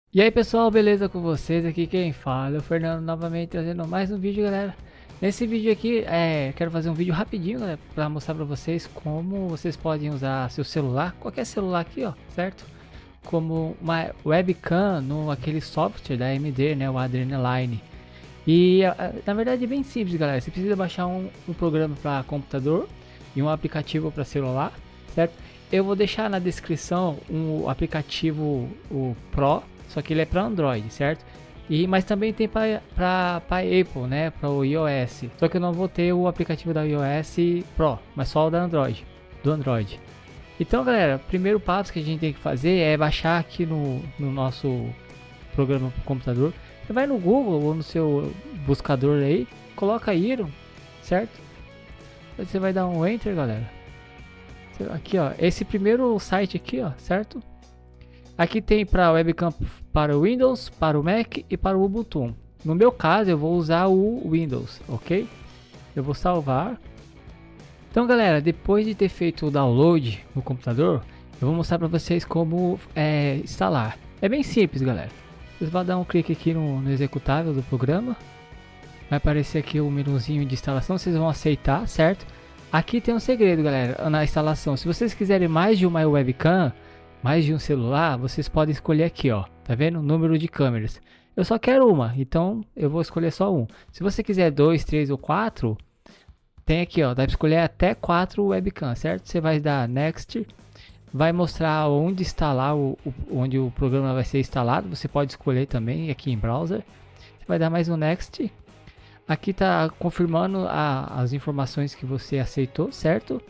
E aí pessoal, beleza com vocês? Aqui quem fala é o Fernando novamente trazendo mais um vídeo, galera. Nesse vídeo aqui, quero fazer um vídeo rapidinho, galera, para mostrar para vocês como vocês podem usar seu celular, qualquer celular aqui, ó, certo? Como uma webcam no aquele software da AMD, né, o Adrenaline. E na verdade é bem simples, galera. Você precisa baixar um programa para computador e um aplicativo para celular, certo? Eu vou deixar na descrição um aplicativo, o Pro, só que ele é para Android, certo? Mas também tem para Apple, né? Para o iOS. Só que eu não vou ter o aplicativo da iOS Pro, mas só o da Android, do Android. Então, galera, o primeiro passo que a gente tem que fazer é baixar aqui no nosso programa para computador. Você vai no Google ou no seu buscador aí, coloca Iron, certo? Você vai dar um Enter, galera. Aqui, ó, esse primeiro site aqui, ó, certo? Aqui tem para webcam para o Windows, para o Mac e para o Ubuntu. No meu caso, eu vou usar o Windows, ok? Eu vou salvar. Então, galera, depois de ter feito o download no computador, eu vou mostrar para vocês como instalar. É bem simples, galera. Vocês vão dar um clique aqui no executável do programa. Vai aparecer aqui o menuzinho de instalação, vocês vão aceitar, certo? Aqui tem um segredo, galera, na instalação. Se vocês quiserem mais de uma webcam, mais de um celular, vocês podem escolher aqui, ó. Tá vendo? O número de câmeras. Eu só quero uma, então eu vou escolher só um. Se você quiser 2, 3 ou 4, tem aqui, ó. Dá para escolher até 4 webcams, certo? Você vai dar Next. Vai mostrar onde instalar, onde o programa vai ser instalado. Você pode escolher também aqui em browser. Você vai dar mais um Next. Aqui está confirmando as informações que você aceitou, certo?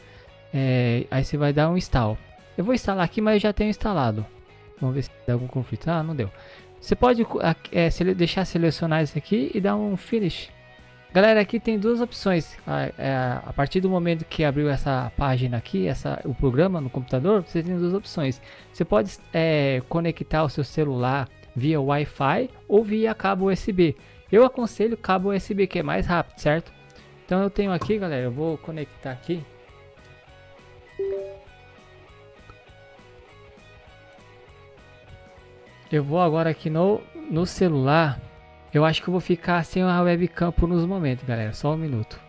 Aí você vai dar um install. Eu vou instalar aqui, mas eu já tenho instalado. Vamos ver se dá algum conflito. Ah, não deu. Você pode deixar selecionar isso aqui e dar um finish. Galera, aqui tem duas opções. A partir do momento que abriu essa página aqui, o programa no computador, você tem duas opções. Você pode conectar o seu celular via Wi-Fi ou via cabo USB. Eu aconselho cabo USB, que é mais rápido, certo? Então eu tenho aqui, galera, eu vou conectar aqui. Eu vou agora aqui no celular. Eu acho que eu vou ficar sem a webcam por uns momentos, galera. Só um minuto.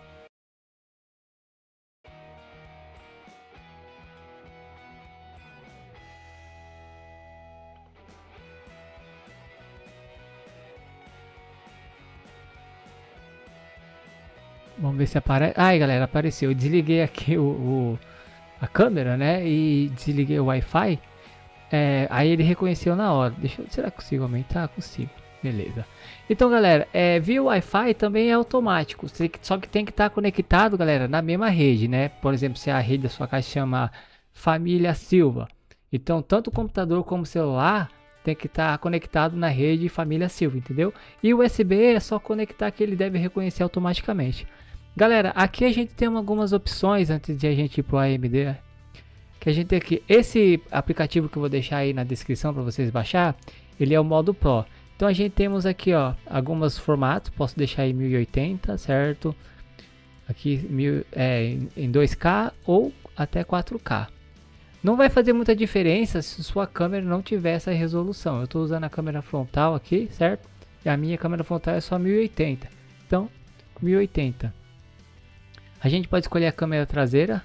Vamos ver se aparece. Ai, galera, apareceu. Eu desliguei aqui a câmera, né? E desliguei o Wi-Fi. Aí ele reconheceu na hora. Será que consigo aumentar? Consigo. Beleza. Então, galera, via Wi-Fi também é automático. Só que tem que estar conectado, galera, na mesma rede, né? Por exemplo, se a rede da sua casa chama Família Silva. Então, tanto o computador como o celular tem que estar conectado na rede Família Silva, entendeu? E o USB é só conectar que ele deve reconhecer automaticamente. Galera, aqui a gente tem algumas opções antes de a gente ir para o AMD. Que a gente tem aqui, esse aplicativo que eu vou deixar aí na descrição para vocês baixar, ele é o modo Pro. Então a gente temos aqui, ó, alguns formatos, posso deixar em 1080, certo? Aqui em 2K ou até 4K. Não vai fazer muita diferença se sua câmera não tiver essa resolução. Eu estou usando a câmera frontal aqui, certo? E a minha câmera frontal é só 1080. Então, 1080. A gente pode escolher a câmera traseira.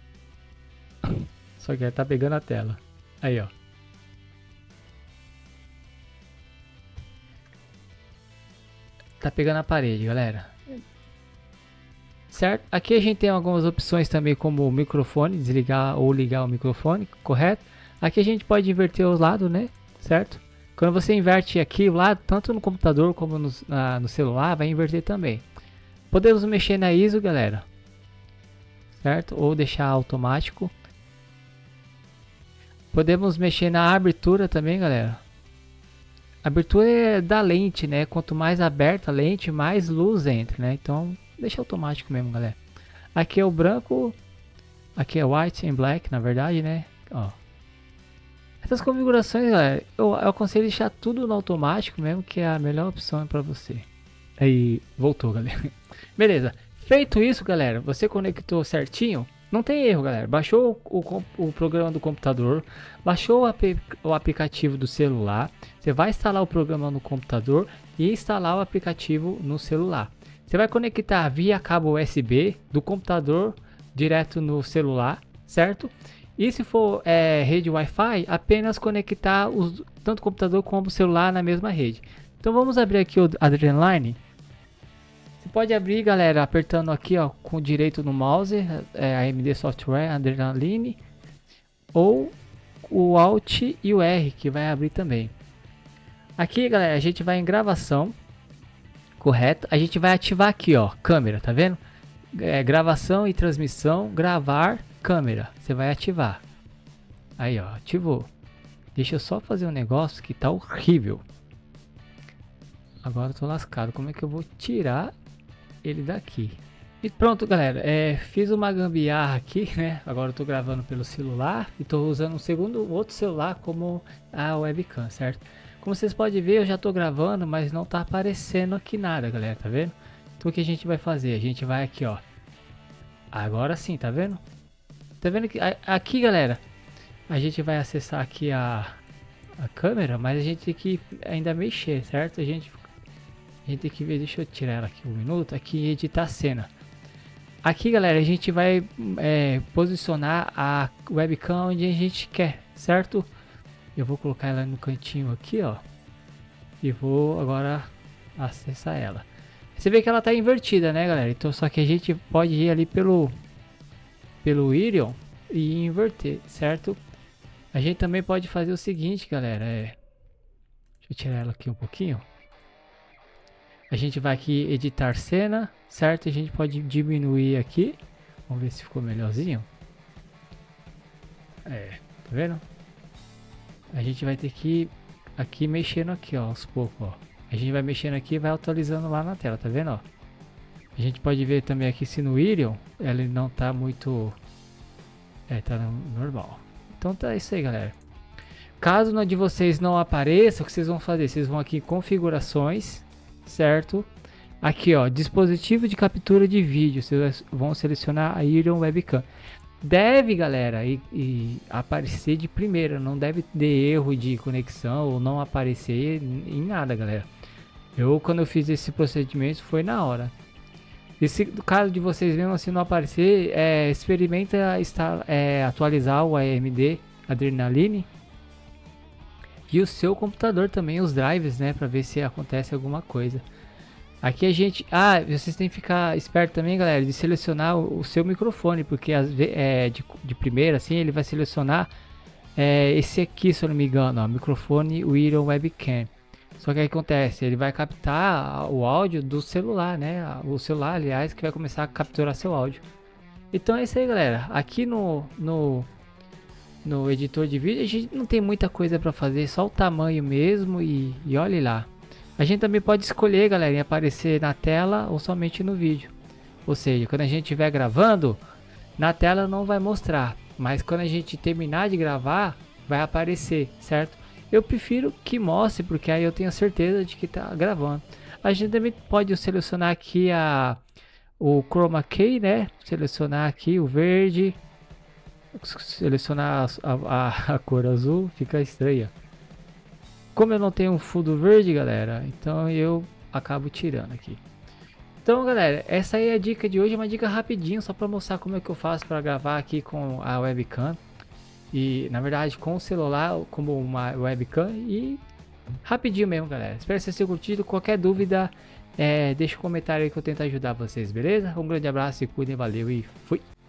Só que tá pegando a tela. Aí, ó. Tá pegando a parede, galera. Certo? Aqui a gente tem algumas opções também, como o microfone, desligar ou ligar o microfone, correto? Aqui a gente pode inverter os lados, né? Certo? Quando você inverte aqui o lado, tanto no computador como no celular, vai inverter também. Podemos mexer na ISO, galera. Certo? Ou deixar automático. Podemos mexer na abertura também, galera. A abertura é da lente, né? Quanto mais aberta a lente, mais luz entra, né? Então, deixa automático mesmo, galera. Aqui é o branco. Aqui é white and black, na verdade, né? Ó. Essas configurações, galera, eu aconselho deixar tudo no automático mesmo, que é a melhor opção para você. Aí, voltou, galera. Beleza. Feito isso, galera, você conectou certinho. Não tem erro, galera. Baixou o programa do computador, baixou o aplicativo do celular, você vai instalar o programa no computador e instalar o aplicativo no celular. Você vai conectar via cabo USB do computador direto no celular, certo? E se for rede Wi-Fi, apenas conectar tanto o computador como o celular na mesma rede. Então vamos abrir aqui o Adrenaline. Você pode abrir, galera, apertando aqui, ó, com o direito no mouse, AMD Software Adrenaline, ou o Alt e o R, que vai abrir também. Aqui, galera, a gente vai em gravação, correto? A gente vai ativar aqui, ó, câmera, tá vendo? Gravação e transmissão, gravar, câmera. Você vai ativar. Aí, ó, ativou. Deixa eu só fazer um negócio que tá horrível. Agora eu tô lascado. Como é que eu vou tirar ele daqui? E pronto, galera. Fiz uma gambiarra aqui, né? Agora eu tô gravando pelo celular e tô usando outro celular como a webcam, certo? Como vocês podem ver, eu já tô gravando, mas não tá aparecendo aqui nada, galera, tá vendo? Então o que a gente vai fazer? A gente vai aqui, ó. Agora sim, tá vendo? Tá vendo que aqui, galera, a gente vai acessar aqui a câmera, mas a gente tem que ainda mexer, certo? A gente tem que ver, deixa eu tirar ela aqui um minuto, aqui editar a cena. Aqui, galera, a gente vai posicionar a webcam onde a gente quer, certo? Eu vou colocar ela no cantinho aqui, ó, e vou agora acessar ela. Você vê que ela tá invertida, né, galera? Então só que a gente pode ir ali pelo Irion e inverter, certo? A gente também pode fazer o seguinte, galera, deixa eu tirar ela aqui um pouquinho. A gente vai aqui editar cena, certo? A gente pode diminuir aqui. Vamos ver se ficou melhorzinho. Tá vendo? A gente vai ter que aqui mexendo aqui, ó, aos poucos, ó. A gente vai mexendo aqui e vai atualizando lá na tela, tá vendo, ó? A gente pode ver também aqui se no Irion ele não tá muito... tá normal. Então tá isso aí, galera. Caso de vocês não apareça, o que vocês vão fazer? Vocês vão aqui em configurações, certo? Aqui, ó, dispositivo de captura de vídeo. Vocês vão selecionar a Irion Webcam. Deve, galera, e aparecer de primeira. Não deve ter erro de conexão ou não aparecer em nada, galera. Quando eu fiz esse procedimento, foi na hora. E se no caso de vocês mesmo assim não aparecer, experimenta atualizar o AMD Adrenaline e o seu computador também, os drives, né, para ver se acontece alguma coisa. Aqui a gente, vocês têm que ficar esperto também, galera, de selecionar o seu microfone, porque de primeira assim ele vai selecionar esse aqui, se eu não me engano, ó, microfone Irion Webcam. Só que aí acontece, ele vai captar o áudio do celular, né? O celular, aliás, que vai começar a capturar seu áudio. Então é isso aí, galera. Aqui no editor de vídeo a gente não tem muita coisa para fazer, só o tamanho mesmo e olhe lá. A gente também pode escolher, galera, em aparecer na tela ou somente no vídeo. Ou seja, quando a gente estiver gravando, na tela não vai mostrar, mas quando a gente terminar de gravar, vai aparecer, certo? Eu prefiro que mostre, porque aí eu tenho certeza de que está gravando. A gente também pode selecionar aqui o Chroma Key, né? Selecionar aqui o verde. Selecionar a cor azul, fica estranha. Como eu não tenho um fundo verde, galera, então eu acabo tirando aqui. Então, galera, essa aí é a dica de hoje, uma dica rapidinho, só para mostrar como é que eu faço para gravar aqui com a webcam. E na verdade com o celular como uma webcam e rapidinho mesmo, galera. Espero que vocês tenham curtido. Qualquer dúvida, deixa um comentário aí que eu tento ajudar vocês, beleza? Um grande abraço e cuidem, valeu e fui!